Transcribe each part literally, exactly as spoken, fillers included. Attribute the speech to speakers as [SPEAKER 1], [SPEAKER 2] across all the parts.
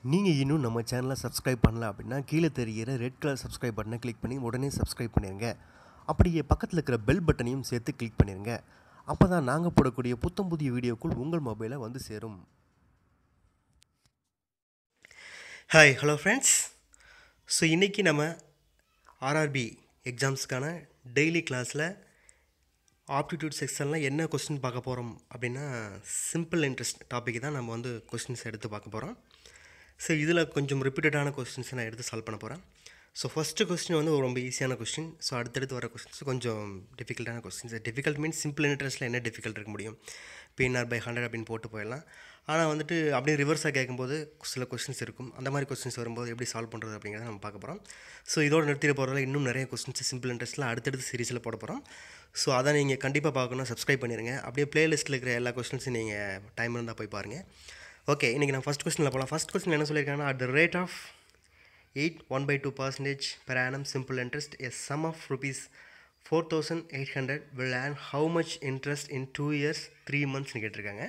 [SPEAKER 1] நீங்கள் இன்னும் நம்ம சேனலை சப்ஸ்கிரைப் பண்ணல அப்படின்னா கீழே தெரிகிற ரெட் கலர் சப்ஸ்கிரைப் பட்டனை கிளிக் பண்ணி உடனே சப்ஸ்கிரைப் பண்ணிடுங்க. அப்படியே பக்கத்தில் இருக்கிற பெல் பட்டனையும் சேர்த்து கிளிக் பண்ணிடுங்க. அப்போ தான் நாங்கள் போடக்கூடிய புத்தம் புதிய வீடியோக்குள் உங்கள் மொபைலில் வந்து சேரும். Hi hello friends. ஸோ இன்றைக்கி நம்ம ஆர்ஆர்பி எக்ஸாம்ஸ்க்கான டெய்லி கிளாஸில் ஆப்டிடியூட் செக்ஷனில் என்ன கொஸ்டின் பார்க்க போகிறோம் அப்படின்னா சிம்பிள் இன்ட்ரெஸ்ட் டாபிக் தான் நம்ம வந்து கொஸ்டின்ஸ் எடுத்து பார்க்க போகிறோம். ஸோ இதில் கொஞ்சம் ரிப்பீட்டடான கொஸ்டின்ஸ் நான் எடுத்து சால்வ் பண்ண போகிறேன். ஸோ ஃபஸ்ட்டு கொஸ்டின் வந்து ரொம்ப ஈஸியான கொஸ்டின். ஸோ அடுத்தடுத்து வர கொஸ்டின்ஸ் கொஞ்சம் டிஃபிகல்ட்டான கொஸ்டின்ஸ். டிஃபிகல்ட் மீன்ஸ் சிம்பிள் இன்ட்ரெஸ்ட்டில் என்ன டிஃபிகல்ட் இருக்க முடியும், பிஎன்ஆர் பை ஹண்ட்ரட் அப்படின்னு போட்டு போயிடலாம். ஆனால் வந்துட்டு அப்படியே ரிவர்ஸாக கேட்கும்போது சில கொஸ்டின்ஸ் இருக்கும். அந்த மாதிரி கொஸ்டின்ஸ் வரும்போது எப்படி சால்வ் பண்ணுறது அப்படிங்கிறத நம்ம பார்க்க போகிறோம். ஸோ இதோட நிறுத்திட்டு போகிறதால இன்னும் நிறைய கொஸ்டின்ஸ் சிம்பிள் இன்ட்ரெஸ்ட்டில் அடுத்தடுத்து சீரிஸில் போட போகிறோம். ஸோ அதை நீங்கள் கண்டிப்பாக பார்க்கணும், சப்ஸ்கிரைப் பண்ணிடுங்க. அப்படியே பிளேலிஸ்ட்டில் இருக்கிற எல்லா கொஸ்டின்ஸும் நீங்கள் டைம் இருந்தால் போய் பாருங்கள். ஓகே, இன்றைக்கி நான் ஃபஸ்ட் கொஸ்டினில் போகலாம். ஃபஸ்ட் கொஸ்டின் என்ன சொல்லியிருக்காங்கன்னா, at the rate of eight one by two percentage per annum simple interest a sum of rupees four thousand eight hundred will earn how much interest in two years three மந்த்ஸ்னு கேட்டிருக்காங்க.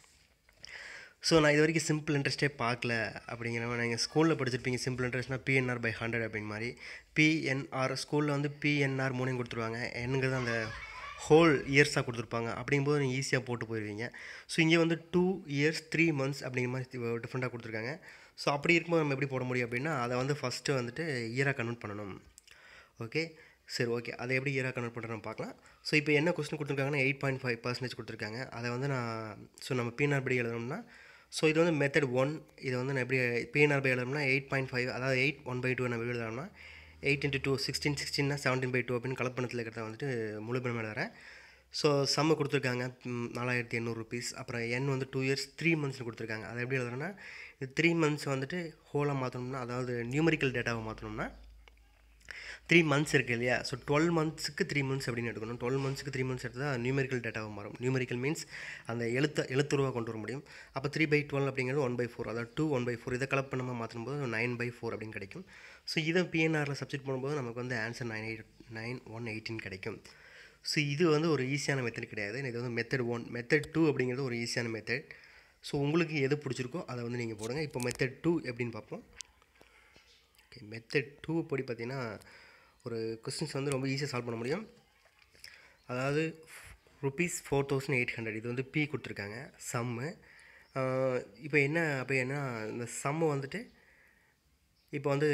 [SPEAKER 1] So நான் இது வரைக்கும் simple இன்ட்ரெஸ்ட்டே பார்க்கல அப்படிங்கிற நீங்கள் ஸ்கூலில் படிச்சிருப்பீங்க. சிம்பிள் இன்ட்ரெஸ்ட்னால் பிஎன்ஆர் பை ஹண்ட்ரட் அப்படின்னு மாதிரி. பிஎன்ஆர் ஸ்கூலில் வந்து பிஎன்ஆர் மூணையும் கொடுத்துருவாங்க, என்னங்கிறது அந்த ஹோல் இயர்ஸாக கொடுத்துருப்பாங்க. அப்படிங்கும்போது நீங்கள் ஈஸியாக போட்டு போயிடுவீங்க. ஸோ இங்கே வந்து டூ இயர்ஸ் த்ரீ மந்த்ஸ் அப்படிங்கிற மாதிரி டிஃப்ரெண்ட்டாக கொடுத்துருக்காங்க. ஸோ அப்படி இருக்கும்போது நம்ம எப்படி போட முடியும் அப்படின்னா, அதை வந்து ஃபஸ்ட்டு வந்துட்டு இயராக கன்வெர்ட் பண்ணணும். ஓகே சரி, ஓகே, அதை எப்படி இயராக கன்வெர்ட் பண்ணுறோம் பார்க்கலாம். ஸோ இப்போ என்ன கொஸ்டின் கொடுத்துருக்காங்கன்னா எயிட் பாயிண்ட் ஃபைவ் பர்சன்டேஜ் கொடுத்துருக்காங்க. அதை வந்து நான் ஸோ நம்ம பிஎன்ஆர் படி எழுதணும்னா, ஸோ இது வந்து மெத்தட் ஒன். இதை வந்து நான் எப்படி பிஎன்ஆர் பை எழுதணும்னா எயிட் பாயிண்ட் ஃபைவ் அதாவது எயிட் ஒன் பை டூ நம்ம எழுதலாம்னா எயிட் இன்ட்டு டூ சிக்ஸ்டீன் சிக்ஸ்டீன்னா செவன்டீன் பை டூ அப்படின்னு கலப்பணத்தில் இருக்கிறத வந்துட்டு முழு பெருமை எழுதுறேன். ஸோ சம்மு கொடுத்துருக்காங்க நாலாயிரத்தி எண்ணூறு ருபீஸ். அப்புறம் என் வந்து டூ இயர்ஸ் த்ரீ மந்த்ஸ்னு கொடுத்துருக்காங்க. அதை எப்படி எழுதுறேன்னா, இது த்ரீ மந்த்ஸ் வந்துட்டு ஹோலாக மாற்றணும்னா, அதாவது நியூமரிக்கல் டேட்டாவை மாற்றணும்னா த்ரீ மந்த்ஸ் இருக்குது இல்லையா. ஸோ டுவெல் மந்த்ஸுக்கு த்ரீ மந்த்ஸ் அப்படின்னு எடுக்கணும். டுவெல் மந்த்ஸுக்கு த்ரீ மந்த்ஸ் எடுத்து தான் நியூமரிக்கல் டேட்டாவை மாறும். நியூமரிக்கல் மீன்ஸ் அந்த எழுத்த எழுத்துருவாக கொண்டு வர முடியும். அப்போ த்ரீ பை டுவெல் அப்படிங்கிறது ஒன் பை ஃபோர், அதாவது டூ ஒன் பை ஃபோர். இதை கலெக்ட் பண்ணாமல் மாற்றும்போது நைன் பை ஃபோர் அப்படின்னு கிடைக்கும். ஸோ இதை பிஎன்ஆரில் சப்ஜெக்ட் பண்ணும்போது நமக்கு வந்து answer nine eight nine one எயிட்டின் கிடைக்கும். ஸோ இது வந்து ஒரு ஈஸியான மெத்தட் கிடையாது. இது வந்து மெத்தட் ஒன். மெத்தட் டூ அப்படிங்கிறது ஒரு ஈஸியான மெத்தட். ஸோ உங்களுக்கு எது பிடிச்சிருக்கோ அதை வந்து நீங்கள் போடுங்க. இப்போ மெத்தட் டூ எப்படின்னு பார்ப்போம். ஓகே, மெத்தட் டூ படி பார்த்தீங்கன்னா ஒரு கொஸ்டின்ஸ் வந்து ரொம்ப ஈஸியாக சால்வ் பண்ண முடியும். அதாவது rupees four thousand eight hundred இது வந்து பி கொடுத்துருக்காங்க சம்மு. இப்போ என்ன அப்போ என்ன இந்த சம்மு வந்துட்டு இப்போ வந்து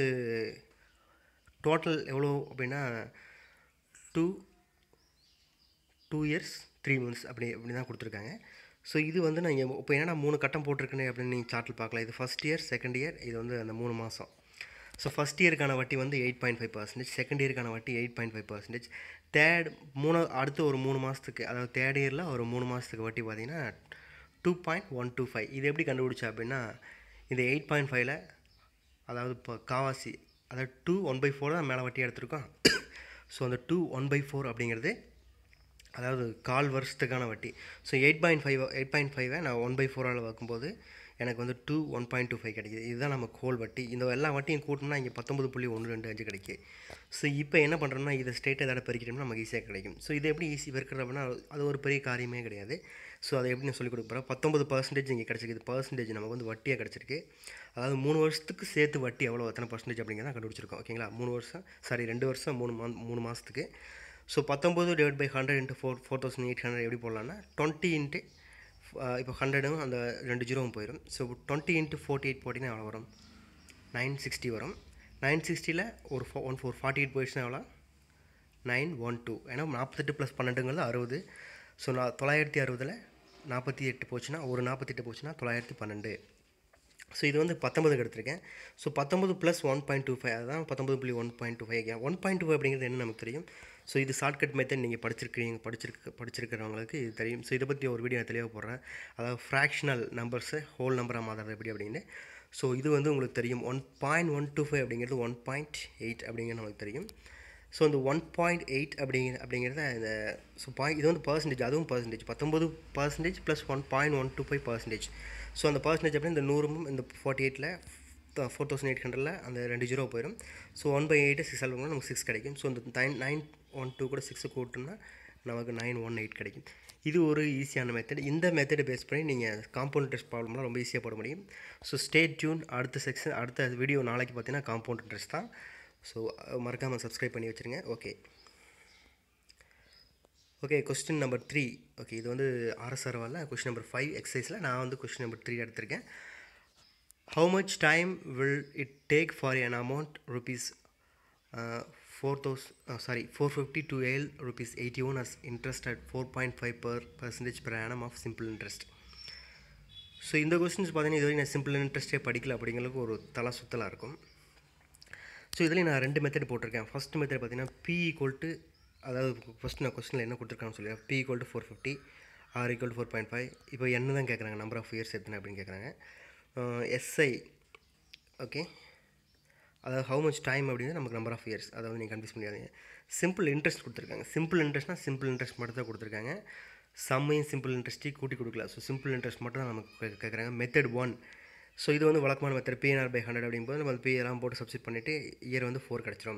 [SPEAKER 1] டோட்டல் எவ்வளோ அப்படின்னா two two years three months அப்படி அப்படி தான் கொடுத்துருக்காங்க. ஸோ இது வந்து நான் இங்கே இப்போ என்னென்னா மூணு கட்டம் போட்டிருக்கேன்னு அப்படின்னு நீங்கள் சார்ட்டில் பார்க்கலாம். இது ஃபஸ்ட் இயர், செகண்ட் இயர், இது வந்து அந்த மூணு மாதம். ஸோ ஃபஸ்ட் இயருக்கான வட்டி வந்து eight point five percentage, second இயருக்கான வட்டி eight point five percentage, third மூணு அடுத்து ஒரு மூணு மாதத்துக்கு, அதாவது தேர்ட் இயரில் ஒரு மூணு மாதத்துக்கு வட்டி பார்த்திங்கன்னா two point one two five. இது எப்படி கண்டுபிடிச்சா அப்படின்னா, இந்த எயிட் பாயிண்ட் ஃபைவ்ல அதாவது இப்போ காவாசி, அதாவது டூ ஒன் பை ஃபோர் தான் மேலே வட்டி எடுத்திருக்கோம். ஸோ அந்த டூ ஒன் பை ஃபோர் அப்படிங்கிறது அதாவது கால் வருஷத்துக்கான வட்டி. So eight point five eight point ஃபைவை நான் ஒன் பை ஃபோரால் வைக்கும்போது எனக்கு வந்து two one point two five கிடைக்கிது. இதுதான் நம்ம கோல் வட்டி. இந்த எல்லா வட்டியும் கூட்டணும்னா இங்கே பத்தொம்பது புள்ளி ஒன்று ரெண்டு அஞ்சு கிடைக்கும். ஸோ இப்போ என்ன பண்ணுறோம்னா, இதை ஸ்டேட்டை எதாவது பெருக்கிட்டோம்னா நமக்கு ஈஸியாக கிடைக்கும். ஸோ இது எப்படி ஈஸி பெருக்கிறது அப்படின்னா அது ஒரு பெரிய காரியமே கிடையாது. ஸோ அதை எப்படி நான் சொல்லிக் கொடுக்குறேன். பத்தொம்பது பர்சன்டேஜ் இங்கே கிடச்சிருக்கு. பர்சன்டேஜ் நமக்கு வந்து வட்டியாக கிடச்சிருக்கு. அதாவது மூணு வருஷத்துக்கு சேர்த்து வட்டி எவ்வளோ எத்தனை பர்சன்டேஜ் அப்படிங்கிறத கண்டுபிடிச்சிருக்கோம். ஓகேங்களா, மூணு வருஷம் சாரி ரெண்டு வருஷம் மூணு மா மூணு மாதத்துக்கு. ஸோ பத்தொம்பது divide by hundred into four four thousand eight hundred எப்படி போடலான்னா டுவெண்ட்டி இன்ட்டு இப்போ ஹண்ட்ரடும் அந்த ரெண்டு ஜீரோவும் போயிடும். So twenty into forty eight போட்டிங்கன்னா எவ்வளோ வரும், நைன் சிக்ஸ்டி வரும். நைன் சிக்ஸ்டியில் ஒரு four one four forty eight போயிடுச்சுன்னா எவ்வளோ, நைன் ஒன் டூ. ஏன்னா நாற்பத்தெட்டு ப்ளஸ் பன்னெண்டுங்கிறது அறுபது. ஸோ நான் தொள்ளாயிரத்தி அறுபதில் நாற்பத்தி எட்டு போச்சுன்னா ஒரு நாற்பத்தெட்டு போச்சுன்னா தொள்ளாயிரத்தி பன்னெண்டு. ஸோ இது வந்து பத்தொம்பதுக்கு எடுத்திருக்கேன். ஸோ பத்தொம்பது plus one point two five அதுதான் பத்தொம்பது புள்ளி one point two five. One point two five அப்படிங்கிறது என்ன நமக்கு தெரியும். ஸோ இது ஷார்ட்கட் மெத்தட் நீங்கள் படிச்சிருக்கீங்க படிச்சிருக்க படிச்சிருக்கிறவங்களுக்கு இது தெரியும். ஸோ இதை பற்றி ஒரு வீடியோ நான் தெளிவாக போடுறேன். அதாவது ஃப்ராக்ஷனல் நம்பர்ஸை ஹோல் நம்பராக மாற்றுறது எப்படி அப்படின்னு. ஸோ இது வந்து உங்களுக்கு தெரியும். One point one two five அப்படிங்கிறது ஒன் பாயிண்ட் எயிட் அப்படிங்கிறது நமக்கு தெரியும். ஸோ இந்த ஒன் பாயிண்ட் எயிட் அப்படிங்கிற அப்படிங்கிறத இந்த ஸோ பாயிண்ட் இது வந்து பர்சன்டேஜ், அதுவும் பர்சன்டேஜ் பத்தொம்பது percentage plus one point one two five percentage. So அந்த பர்சன்டேஜ் அப்படின்னா இந்த நூறும் இந்த ஃபார்ட்டி எயிட்டில் ஃபோர் தௌசண்ட் எயிட் ஹண்ட்ரடில் அந்த ரெண்டு ஜீரோ போயிடும். So one by eight six நமக்கு சிக்ஸ் கிடைக்கும். ஸோ இந்த நைன் நைன் ஒன் டூ கூட சிக்ஸு கூட்டோம்னா நமக்கு நைன் ஒன் எயிட் கிடைக்கும். இது ஒரு ஈஸியான மெத்தட். இந்த மெத்தடை பேஸ் பண்ணி நீங்கள் காம்பவுண்ட் இன்ட்ரெஸ்ட் ப்ராப்ளம்லாம் ரொம்ப ஈஸியாக போட முடியும். So stay tuned. அடுத்த செக்ஷன் அடுத்த வீடியோ நாளைக்கு பார்த்தீங்கன்னா காம்பவுண்ட் இன்ட்ரெஸ்ட் தான். ஸோ மறக்காமல் சப்ஸ்கிரைப் பண்ணி வச்சுருங்க. Okay okay question number three. Okay இது வந்து ஆர்எஸ்ஆர் வரல. கொஸ்டின் நம்பர் ஃபைவ் எக்ஸசைஸில் நான் வந்து கொஸ்டின் நம்பர் த்ரீ எடுத்திருக்கேன். How much time will it take for an amount rupees four thousand sorry four fifty to yield rupees eighty-one as interest at four point five per percentage per annum of simple interest. So இந்த questions பார்த்தீங்கன்னா இதுவரை நான் simple இன்ட்ரெஸ்ட்டே படிக்கல அப்படிங்கிறதுக்கு ஒரு தலை சுத்தலாக இருக்கும். So இதுலேயும் நான் ரெண்டு மெத்தட் போட்டிருக்கேன். ஃபஸ்ட் மெத்தட் பார்த்தீங்கன்னா பி ஈக்குவல் டு, அதாவது ஃபஸ்ட் நான் கொஸ்டினில் என்ன கொடுத்துருக்கான்னு சொல்லி P equal to four fifty, R equal to four point five. இப்போ என்ன தான் கேட்குறாங்க, நம்பர் ஆஃப் இயர்ஸ் எத்தனை அப்படின்னு கேட்குறாங்க. எஸ்ஐ ஓகே, அதாவது ஹவு மச் டைம் அப்படிங்கிறது நமக்கு நம்பர் ஆஃப் இயர்ஸ், அதாவது நீங்கள் கன்ஃபியூஸ் பண்ணிடாதீங்க. சிம்பிள் இன்ட்ரெஸ்ட் கொடுத்துருக்காங்க. சிம்பிள் இன்ட்ரெஸ்ட்னா சிம்பிள் இன்ட்ரெஸ்ட் மட்டும் தான் கொடுத்துருக்காங்க. சம்மையும் சிம்பிள் இன்ட்ரெஸ்ட்டையும் கூட்டி கொடுக்கல. ஸோ சிம்பிள் இன்ட்ரெஸ்ட் மட்டும் தான் நமக்கு கேட்குறாங்க. Method one. ஸோ இது வந்து வழக்கமான மெத்தட். பிஎன்ஆர் பை ஹண்ட்ரட் அப்படிங்கும்போது நம்ம பி எல்லாம் போட்டு சப்ஸ்டிட் பண்ணிவிட்டு இயர் வந்து ஃபோர் கிடச்சிரும்.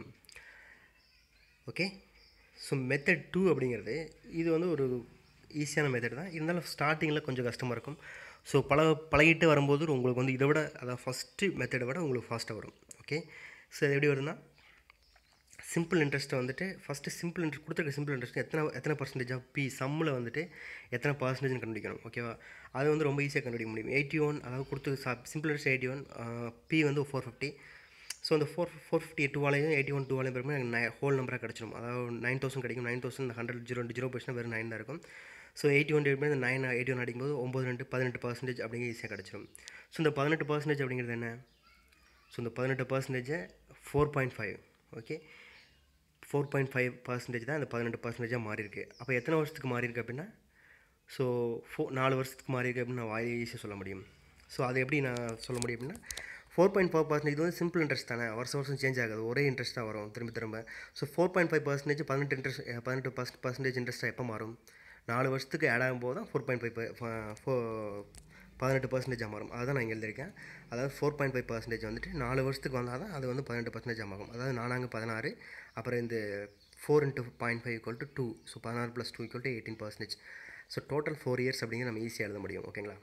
[SPEAKER 1] ஓகே, ஸோ மெத்தட் டூ அப்படிங்கிறது இது வந்து ஒரு ஈஸியான மெத்தட் தான். இருந்தாலும் ஸ்டார்டிங்கில் கொஞ்சம் கஷ்டமாக இருக்கும். ஸோ பழ பழகிட்டு வரும்போது உங்களுக்கு வந்து இதை விட, அதாவது ஃபஸ்ட்டு மெத்தடை விட உங்களுக்கு ஃபாஸ்ட்டாக வரும். ஓகே, ஸோ இது எப்படி வருதுன்னா, சிம்பிள் இன்ட்ரெஸ்ட்டை வந்துட்டு ஃபஸ்ட்டு சிம்பிள் இன்ட்ரெஸ்ட் கொடுத்துருக்க சிம்பிள் இன்ட்ரெஸ்ட் எத்தனை எத்தனை பர்சன்டேஜ் ஆஃப் பி சம்மில் வந்துட்டு எத்தனை பர்சன்டேஜ்னு கண்டுபிடிக்கணும். ஓகேவா, அது வந்து ரொம்ப ஈஸியாக கண்டுபிடிக்க முடியும். எயிட்டி ஒன், அதாவது கொடுத்து simple interest eighty one, P வந்து ஃபோர் ஃபிஃப்டி. ஸோ அந்த ஃபோர் ஃபோர் ஃபிஃப்டி டூவாலையும் எயிட்டி ஒன் டூவாலையும் பெருமே எனக்கு நை ஹோல் நம்பராக கிடச்சிடும். அதாவது நைன் தௌசண்ட் கிடைக்கும். Nine thousand hundred zero zero percent வெறும் நைன் தான் இருக்கும். ஸோ எயிட்டி ஒன் டிவைட் பண்ணி நைன் எயிட்டி ஒன் அடிக்கும்போது ஒம்பது ரெண்டு பதினெட்டு பர்சன்டேஜ் அப்படிங்கிற ஈஸியாக கிடச்சிடும். ஸோ இந்த பதினெட்டு பர்சன்டேஜ் அப்படிங்கிறது என்ன, ஸோ இந்த பதினெட்டு பர்சன்டேஜை four point five okay four point five percentage தான் இந்த பதினெட்டு பர்சன்டேஜாக மாறி இருக்கு. அப்போ எத்தனை வருஷத்துக்கு மாறி இருக்கு அப்படின்னா, ஸோ ஃபோ நாலு வருஷத்துக்கு மாறி இருக்கு அப்படின்னு நான் வாய் ஈஸியாக சொல்ல முடியும். ஸோ அதை எப்படி நான் சொல்ல முடியும் அப்படின்னா, ஃபோர் பாயிண்ட் ஃபோர் பர்சன்டேஜ் இது வந்து சிம்பிள் இன்ட்ரெஸ்ட் தானே, வருஷம் வருஷம் சேஞ்ச் ஆகாது, ஒரே இன்ட்ரெஸ்ட் தான் வரும் திரும்ப திரும்ப. So four point five percentage பதினெட்டு இன்ட்ரெஸ்ட் பதினெட்டு பர்சன்ட் பர்சன்டேஜ் இன்ட்ரெஸ்ட்டாக எப்போ மாறும், நாலு வருஷத்துக்கு ஆட் ஆகும்போது தான் ஃபோர் பாயிண்ட் ஃபைவ் ஃபோ பதினெட்டு பர்சன்டேஜாக மாறும். அதுதான் நான் இங்கே எழுதியிருக்கேன். அதாவது ஃபோர் பாயிண்ட் ஃபைவ் பர்சன்டேஜ் வந்துட்டு நாலு வருஷத்துக்கு வந்தால் தான் அது வந்து பதினெட்டு பர்சன்டேஜ் ஆகும். அதாவது நானாங்க பதினாறு, அப்புறம் இந்த four into point five equal to two. So பதினாறு plus two equal to eighteen percentage. So total four years அப்படிங்கிற நம்ம ஈஸியாக எழுத முடியும். ஓகேங்களா.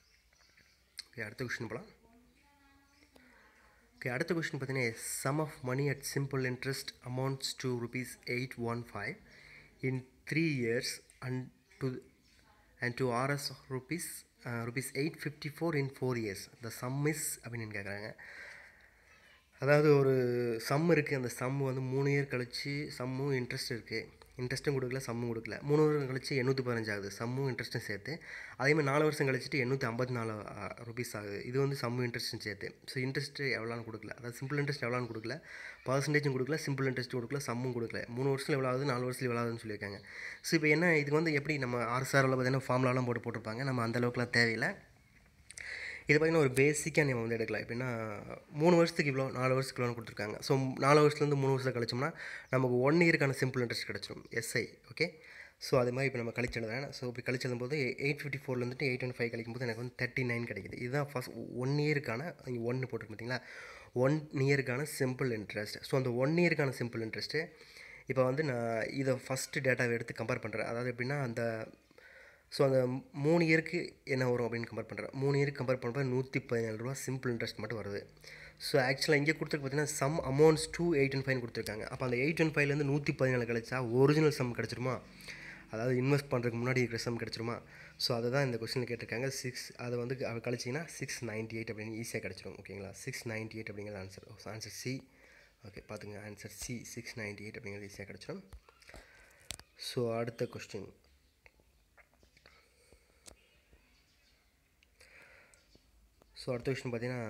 [SPEAKER 1] ஓகே, அடுத்த கொஸ்டின் போகலாம். ஓகே, அடுத்த கொஸ்டின் பார்த்தீங்கன்னா, sum of money at simple interest amounts to rupees eight one five in three years and to and to RS rupees rupees eight fifty four in four years the sum is அப்படின்னு கேட்குறாங்க. அதாவது ஒரு some இருக்குது, அந்த some வந்து மூணு year கழிச்சு சம்மும் interest இருக்குது, இன்ட்ரெஸ்ட்டும் கொடுக்கல சம்மும் கொடுக்கல. மூணு வருஷம் கழிச்சு எண்ணூற்றி பதினஞ்சு ஆகுது சம்மும் இன்ட்ரெஸ்ட்டும் சேர்த்து. அதேமாதிரி நாலு வருஷம் கழிச்சிட்டு எண்ணூற்றி ஐம்பத்தி நாலு ருபீஸ் ஆகுது, இது வந்து சம்மும் இன்ட்ரெஸ்ட்டும் சேர்த்து. ஸோ இன்ட்ரெஸ்ட்டு எவ்வளோன்னு கொடுக்கல, அதாவது சிம்பிள் இன்ட்ரெஸ்ட் எவ்வளோன்னு கொடுக்கல, பர்சன்டேஜும் கொடுக்கல, சிம்பிள் இன்ட்ரெஸ்ட்டும் கொடுக்கல, சம்மும் கொடுக்கல. மூணு வருஷத்தில் எவ்வளோ ஆகுது, நாலு வருஷத்தில் எவ்வளோ ஆகுதுன்னு சொல்லியிருக்காங்க. ஸோ இப்போ என்ன இதுக்கு வந்து எப்படி நம்ம ஆர்எஸ்ஆரில் பார்த்தீங்கன்னா ஃபார்முலாலாம் போட்டு போட்டிருப்பாங்க, நம்ம அந்தளவுக்குலாம் தேவையில்லை. இது பார்த்திங்கன்னா ஒரு பேசிக்காக நம்ம வந்து எடுக்கலாம். எப்படின்னா, மூணு வருஷத்துக்கு இவ்வளோ, நாலு வருஷத்துக்கு இவ்வளோன்னு கொடுத்துருக்காங்க. ஸோ நாலு வருஷத்துலேருந்து மூணு வருஷம் கழிச்சோம்னா நமக்கு ஒன் இயருக்கான சிம்பிள் இன்ட்ரெஸ்ட் கிடச்சிடும், எஸ்ஐ. ஓகே, ஸோ அது மாதிரி இப்போ நம்ம கழிச்செழுதுறேன். ஸோ இப்போ கழிச்செழுதும் போது எயிட் ஃபிஃப்டி ஃபோர்லேருந்து எயிட் ஒன் ஃபைவ் கழிக்கும் போது எனக்கு வந்து தேர்ட்டி நைன் கிடைக்குது. இதுதான் ஃபஸ்ட் ஒன் இயருக்கான, இங்கே ஒன்று போட்டுருக்கு பார்த்தீங்களா, ஒன் இயருக்கான சிம்பிள் இன்ட்ரெஸ்ட். ஸோ அந்த ஒன் இயருக்கான சிம்பிள் இன்ட்ரெஸ்ட்டு இப்போ வந்து நான் இதை ஃபஸ்ட்டு டேட்டாவை எடுத்து கம்பேர் பண்ணுறேன். அதாவது எப்படின்னா, அந்த ஸோ அந்த மூணு இயருக்கு என்ன வரும் அப்படின்னு கம்பேர் பண்ணுறேன். மூணு இயருக்கு கம்பேர் பண்ணுறப்ப நூற்றி பதினேழு ரூபா சிம்பிள் இன்ட்ரெஸ்ட் மட்டும் வருது. ஸோ ஆக்சுவலாக இங்கே கொடுத்துருக்கு பார்த்தீங்கன்னா sum amounts to eight one five கொடுத்துருக்காங்க. அப்போ அந்த எயிட் ஒன் ஃபைவ்லேருந்து நூற்றி பதினேழு கழிச்சா ஒரிஜினல் சம் கிடச்சிருமா, அதாவது இன்வெஸ்ட் பண்ணுறதுக்கு முன்னாடி இருக்கிற சம் கிடச்சிருமா. ஸோ அதை தான் இந்த கொஸ்டினில் கேட்டிருக்காங்க. சிக்ஸ் அதை வந்து கழிச்சிங்கன்னா சிக்ஸ் நைன்ட்டி எயிட் அப்படின்னு ஈஸியாக கிடச்சிடும். ஓகேங்களா, சிக்ஸ் நைன்ட்டி எயிட் அப்படிங்கிற ஆன்சர் ஆன்சர் சி. ஓகே பார்த்துங்க, answer C six ninety eight அப்படிங்கிறது ஈஸியாக கிடச்சிடும். ஸோ அடுத்த கொஸ்டின். ஸோ அடுத்த கொஸ்டின் பார்த்தீங்கன்னா,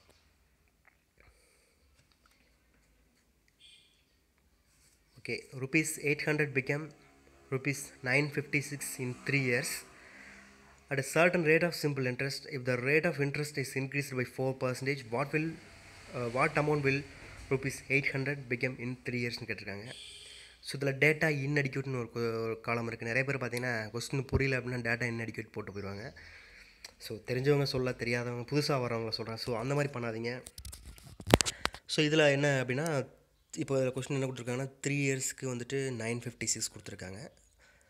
[SPEAKER 1] okay rupees eight hundred become rupees nine fifty six in three years at a certain rate of simple interest. If the rate of interest is increased by four percentage, what will uh, what amount will rupees eight hundred become in three years னு கேட்டிருக்காங்க. So இதில் data இன்அடிக்யூட்னு ஒரு ஒரு காலம் இருக்குது. நிறைய பேர் பார்த்தீங்கன்னா கொஸ்டின் புரியல அப்படின்னா டேட்டா இன்அடிக்யூட் போட்டு போயிடுவாங்க. ஸோ தெரிஞ்சவங்க சொல்ல, தெரியாதவங்க புதுசாக வரவங்கள சொல்கிறேன். ஸோ அந்த மாதிரி பண்ணாதீங்க. ஸோ இதில் என்ன அப்படின்னா, இப்போ கொஸ்டின் என்ன கொடுத்துருக்காங்கன்னா, த்ரீ இயர்ஸ்க்கு வந்துட்டு நைன் ஃபிஃப்டி சிக்ஸ் கொடுத்துருக்காங்க.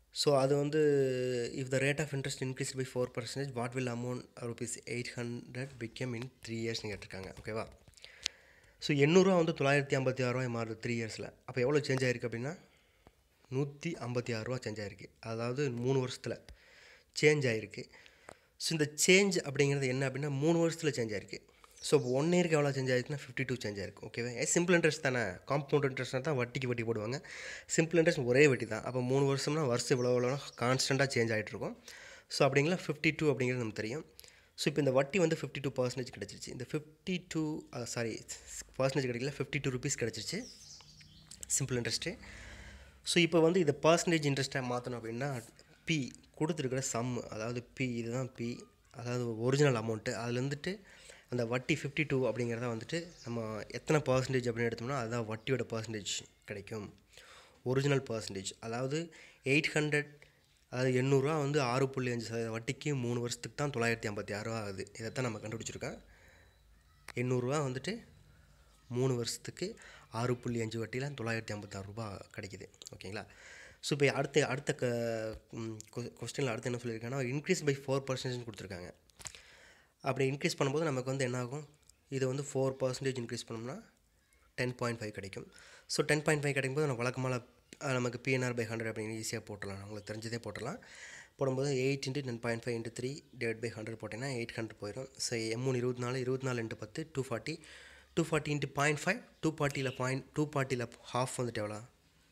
[SPEAKER 1] ஸோ அது வந்து if the rate of interest increase by four percentage what will amount rupees eight hundred become in three இயர்ஸ்னு கேட்டிருக்காங்க. ஓகேவா? ஸோ எண்ணூறுரூவா வந்து தொள்ளாயிரத்தி ஐம்பத்தி ஆறு ரூபாய் மாறுது த்ரீ இயர்ஸில். அப்போ எவ்வளோ சேஞ்ச் ஆகிருக்கு அப்படின்னா நூற்றி ஐம்பத்தி ஆறு ரூபா சேஞ்ச் ஆகிருக்கு. அதாவது மூணு வருஷத்தில் சேஞ்ச் ஆகிருக்கு. ஸோ இந்த சேஞ்ச் அப்படிங்கிறது என்ன அப்படின்னா மூணு வருஷத்தில் சேஞ்ச் ஆகிருக்கு. ஸோ இப்போ ஒன் இயருக்கு எவ்வளோ சேஞ்ச் ஆகிருக்குன்னா ஃபிஃப்டி டூ சேஞ்ச் ஆகிருக்கு. ஓகேவா? ஏ சிம்பிள் இன்ட்ரெஸ்ட் தானே, காம்பவுண்ட் இன்ட்ரெஸ்ட்னா தான் வட்டிக்கு வட்டி போடுவாங்க. சிம்பிள் இன்ட்ரெஸ்ட் ஒரே வட்டி தான். அப்போ மூணு வருஷம்னா வருஷம் இவ்வளோ இவ்வளோ கான்ஸ்டண்ட்டாக சேஞ்ச் ஆகிட்டு இருக்கும். ஸோ அப்படிங்களா ஃபிஃப்டி டூ அப்படிங்கிறது நமக்கு தெரியும். ஸோ இப்போ இந்த வட்டி வந்து ஃபிஃப்டி டூ பர்சன்டேஜ் கிடச்சிருச்சு. இந்த ஃபிஃப்டி டூ சாரி பர்சன்டேஜ் கிடைக்கல, ஃபிஃப்டி டூ ருபீஸ் கிடச்சிருச்சு சிம்பிள் இன்ட்ரெஸ்ட்டு. ஸோ இப்போ வந்து இதை பர்சன்டேஜ் இன்ட்ரெஸ்ட்டாக மாற்றணும் அப்படின்னா பி கொடுத்துருக்கிற சம், அதாவது பி இதுதான் பி, அதாவது ஒரிஜினல் அமௌண்ட்டு. அதில் வந்துட்டு அந்த வட்டி ஃபிஃப்டி டூ அப்படிங்கிறத வந்துட்டு நம்ம எத்தனை பர்சன்டேஜ் அப்படின்னு எடுத்தோம்னா அதுதான் வட்டியோட பர்சன்டேஜ் கிடைக்கும், ஒரிஜினல் பர்சன்டேஜ். அதாவது எயிட் ஹண்ட்ரட் அதாவது எண்ணூறுரூவா வந்து ஆறு புள்ளி அஞ்சு சதவீத வட்டிக்கு மூணு வருஷத்துக்கு தான் தொள்ளாயிரத்தி ஐம்பத்தி ஆறு ரூபா ஆகுது. இதைத்தான் நம்ம கண்டுபிடிச்சிருக்கோம். எண்ணூறுரூவா வந்துட்டு மூணு வருஷத்துக்கு ஆறு புள்ளி அஞ்சு வட்டியில் தொள்ளாயிரத்தி ஐம்பத்தாறு ரூபா கிடைக்கிது. ஓகேங்களா? ஸோ இப்போ அடுத்த அடுத்த க கொஸ்டினில் அடுத்து என்ன சொல்லியிருக்காங்கன்னா இன்க்ரீஸ் பை ஃபோர் பர்சன்டேஜ்னு கொடுத்துருக்காங்க. அப்படி இன்க்ரீஸ் பண்ணும்போது நமக்கு வந்து என்ன ஆகும், இது வந்து ஃபோர் பர்சன்டேஜ் இன்க்ரீஸ் பண்ணோம்னா டென் பாயிண்ட் ஃபைவ் கிடைக்கும். ஸோ டென் பாயிண்ட் ஃபைவ் கிடைக்கும்போது நம்ம வழக்கமாக நமக்கு பிஎன்ஆர் பை ஹண்ட்ரட் அப்படின்னு ஈஸியாக போட்டலாம், உங்களுக்கு தெரிஞ்சதே போட்டலாம். போடும்போது eight into ten point five into three divide by hundred போட்டிங்கன்னா எயிட் ஹண்ட்ரட் போயிடும். ஸோ மூணு இருபத்தி நாலு இருபத்தி நாலு இன்ட்டு பத்து two forty two forty into point five two ஃபார்ட்டியில் பாயிண்ட் டூ ஃபார்ட்டியில் ஹாஃப் வந்துட்டு எவ்வளோ,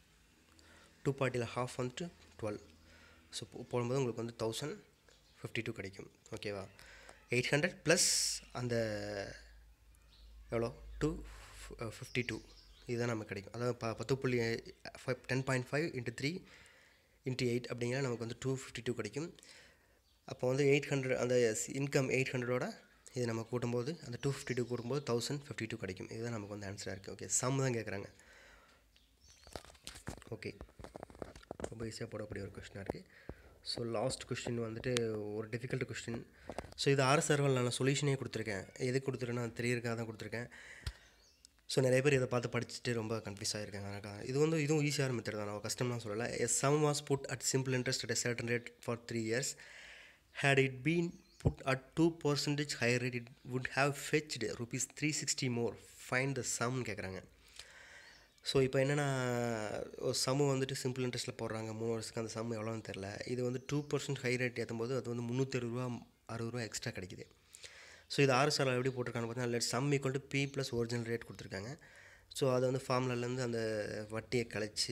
[SPEAKER 1] டூ ஃபார்ட்டியில் ஹாஃப் வந்துட்டு டுவெல். ஸோ போடும்போது உங்களுக்கு வந்து தௌசண்ட் ஃபிஃப்டி டூ கிடைக்கும். ஓகேவா? எயிட் ஹண்ட்ரட் ப்ளஸ் அந்த எவ்வளோ டூ ஃபிஃப்டி டூ இதுதான் நமக்கு கிடைக்கும். அதாவது ப பத்து புள்ளி five ten point five into three into eight அப்படிங்கிற நமக்கு வந்து டூ ஃபிஃப்டி டூ கிடைக்கும். அப்போ வந்து எயிட் ஹண்ட்ரட் அந்த இன்கம் எயிட் ஹண்ட்ரடோட இது நம்ம கூட்டும்போது அந்த டூ ஃபிஃப்டி டூ கூட்டும்போது தௌசண்ட் ஃபிஃப்டி டூ கிடைக்கும். இதுதான் நமக்கு வந்து ஆன்சராக இருக்குது. ஓகே, சம் தான் கேட்குறாங்க. ஓகே, ரொம்ப ஈஸியாக போடக்கூடிய ஒரு கொஸ்டினாக இருக்குது. ஸோ லாஸ்ட் கொஸ்டின் வந்துட்டு ஒரு டிஃபிகல்ட் கொஸ்டின். ஸோ இது ஆறு சர்வல் நான் சொல்யூஷனே கொடுத்துருக்கேன். எது கொடுத்துருக்கேன்னா தெரியறதுக்காக தான் கொடுத்துருக்கேன். ஸோ நிறைய பேர் இதை பார்த்து படிச்சுட்டு ரொம்ப கன்ஃபியூஸ் ஆகிருக்காங்க. எனக்கு இது வந்து இதுவும் ஈஸியான மெத்தட் தான், நான் கஷ்டம்லாம் சொல்லலை. A sum was put at simple interest at a certain rate for three years. Had it been put at two percentage higher rate it would have fetched rupees three sixty more. Find the சம்னு கேட்குறாங்க. So இப்போ என்னென்னா ஒரு சம்மு வந்துட்டு simple இன்ட்ரெஸ்ட்டில் போடுறாங்க மூணு வருஷத்துக்கு. அந்த சம் எவ்வளோன்னு தெரில. இது வந்து டூ பர்சன்ட் ஹை ரேட் ஏற்றும்போது அது வந்து முந்நூற்றி அறுபது ரூபா அறுபது ரூபா எக்ஸ்ட்ரா கிடைக்குது. ஸோ இது ஆறு சார் எப்படி போட்டிருக்காங்க பார்த்தீங்கன்னா let sum equal to P plus original rate கொடுத்துருக்காங்க. ஸோ அதை வந்து ஃபார்முலாலேருந்து அந்த வட்டியை கழிச்சு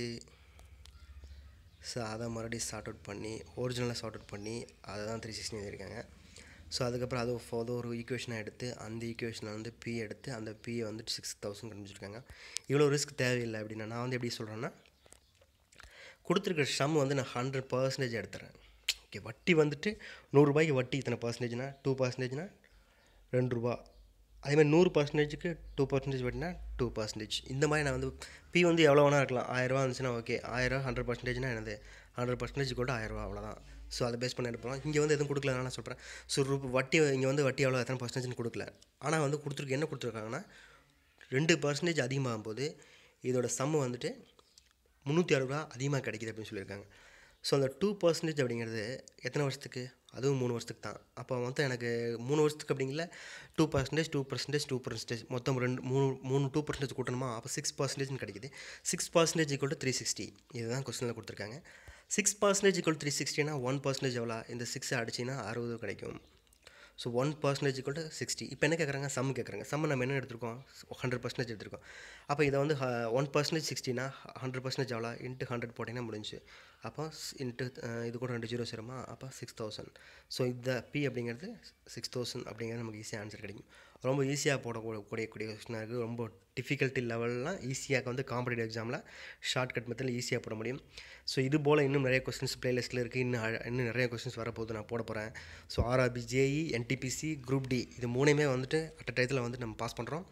[SPEAKER 1] ஸோ அதை மறுபடியும் சார்ட் அவுட் பண்ணி ஒரிஜினலாக சார்ட் அவுட் பண்ணி அதை தான் த்ரீ சிக்ஸ்டி எழுதியிருக்காங்க. ஸோ அதுக்கப்புறம் அது அது ஒரு ஈக்குவேஷனை எடுத்து அந்த ஈக்குவேஷனை வந்து பி எடுத்து அந்த பியை வந்துட்டு சிக்ஸ் தௌசண்ட் கண்டுபிடிச்சிருக்காங்க. இவ்வளோ ரிஸ்க் தேவையில்லை அப்படின்னா நான் வந்து எப்படி சொல்கிறேன்னா கொடுத்துருக்கிற சம் வந்து நான் ஹண்ட்ரட் பர்சன்டேஜ் எடுத்துறேன். ஓகே, வட்டி வந்துட்டு நூறுரூபாய்க்கு வட்டி இத்தனை பர்சன்டேஜ்னா டூ பர்சன்டேஜ்னா ரெண்டு ரூபா. அதேமாதிரி நூறு பர்சன்டேஜுக்கு டூ பர்சன்டேஜ் வட்டினா டூ பர்சன்டேஜ். இந்த மாதிரி நான் வந்து பி வந்து எவ்வளோ வேணா இருக்கலாம். ஆயிரரூவா இருந்துச்சுன்னா ஓகே, ஆயிரரூவா ஹண்ட்ரட் பர்சன்டேஜ்னா என்னது ஹண்ட்ரட் பர்சன்டேஜ் கூட ஆயிரரூவா அவ்வளோதான். ஸோ அதை பேஸ் பண்ணி எடுப்போம். இங்கே வந்து எதுவும் கொடுக்கல, நான் சொல்கிறேன். ஸோ வட்டி இங்கே வந்து வட்டி எவ்வளோ எத்தனை பர்சன்டேஜ்னு கொடுக்கல. ஆனால் வந்து கொடுத்துருக்கு என்ன கொடுத்துருக்காங்கன்னா ரெண்டு பர்சன்டேஜ் அதிகமாகும் போது இதோட சம்மு வந்துட்டு முந்நூற்றி அறுபது ரூபா அதிகமாக கிடைக்கிது அப்படின்னு சொல்லியிருக்காங்க. ஸோ அந்த டூ பர்சன்டேஜ் அப்படிங்கிறது எத்தனை வருஷத்துக்கு, அதுவும் மூணு வருஷத்துக்கு தான். அப்போ மொத்தம் எனக்கு மூணு வருஷத்துக்கு அப்படிங்கல two percentage two percentage two percentage மொத்தம் ரெண்டு மூணு மூணு டூ பர்சன்டேஜ் கூட்டணுமா. அப்போ சிக்ஸ் பர்சன்டேஜ்னு கிடைக்குது. Six percentage equal to three sixty இதுதான் கொஸ்டினில் கொடுத்துருக்காங்க. சிக்ஸ் பர்சன்டேஜ் ஈக்குவல் த்ரீ சிக்ஸ்டினா ஒன் பர்சன்டேஜ் எவ்வளோ, இந்த சிக்ஸை அடிச்சின்னா அறுபது கிடைக்கும். So one percentage equal to sixty. இப்போ என்ன கேட்குறாங்க, சம் கேட்குறாங்க. சம் நம்ம என்ன எடுத்துருக்கோம், ஹண்ட்ரட் பர்சன்டேஜ் எடுத்துருக்கோம். அப்போ இதை வந்து ஒன் பர்சன்டேஜ் சிக்ஸ்டினா ஹண்ட்ரட் பர்சன்டேஜ் எவ்வளோ இன்ட்டு ஹண்ட்ரட் போட்டிங்கன்னா முடிஞ்சு. அப்போ இன்ட்டு இது கூட ரெண்டு ஜீரோ சேருமா, அப்போ சிக்ஸ் தௌசண்ட். ஸோ இந்த பி அப்படிங்கிறது சிக்ஸ் தௌசண்ட் அப்படிங்கிறது நமக்கு ஈஸியாக ஆன்சர் கிடைக்கும். ரொம்ப ஈஸியாக போடக்கூடிய கூடிய கொஸ்டினாக இருக்குது. ரொம்ப டிஃபிகல்ட்டி லெவல்லாம் ஈஸியாக வந்து காம்படிட்டிவ் எக்ஸாமில் ஷார்ட்கட் மெத்தடில் ஈஸியாக போட முடியும். ஸோ இது போல் இன்னும் நிறைய கொஸ்டின்ஸ் ப்ளேலிஸ்ட்டில் இருக்குது. இன்னும் இன்னும் நிறைய கொஸ்டின்ஸ் வரப்போகுது, நான் போட போகிறேன். So RRB, JE, NTPC, group D இது மூணுமே வந்துட்டு அட் அ டயத்தில் வந்து நம்ம பாஸ் பண்ணுறோம்.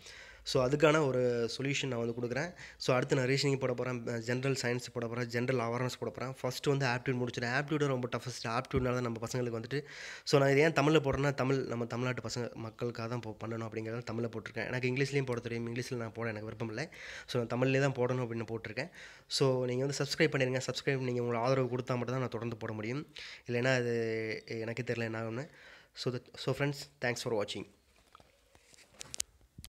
[SPEAKER 1] ஸோ அதுக்கான ஒரு சொல்யூஷன் நான் வந்து கொடுக்குறேன். ஸோ அடுத்து நான் ரீசனிங் போட போகிறேன், ஜென்ரல் சயின்ஸ் போட போகிறேன், ஜென்ரல் அவேர்னஸ் போட போகிறேன். ஃபஸ்ட்டு வந்து ஆப்டியூட் முடிச்சிட்டேன். ஆப்டியூட் ரொம்ப டஃபஸ்ட். ஆப்டியூட்னால தான் நம்ம பசங்களுக்கு வந்துட்டு ஸோ நான் இது ஏன் தமிழில் போடுறேன்னா, தமிழ் நம்ம தமிழ்நாட்டு பசங்க மக்களுக்காக தான் இப்போ பண்ணணும் அப்படிங்கிறத தமிழில் போட்டிருக்கேன். எனக்கு இங்கிலீஷ்லேயும் போட தெரியும், இங்கிலீஷில் நான் போட எனக்கு விருப்பம் இல்லை. ஸோ நான் தமிழ்லேயே தான் போடணும் அப்படின்னு போட்டிருக்கேன். ஸோ நீங்கள் வந்து சப்ஸ்கிரைப் பண்ணிடுங்க. சப்ஸ்கிரைப் நீங்கள் உங்களை ஆதரவு கொடுத்தா மட்டும் தான் நான் தொடர்ந்து போட முடியும். இல்லைன்னா அது எனக்கே தெரியல என்ன ஆகும்னு. So so friends, thanks for வாட்சிங்.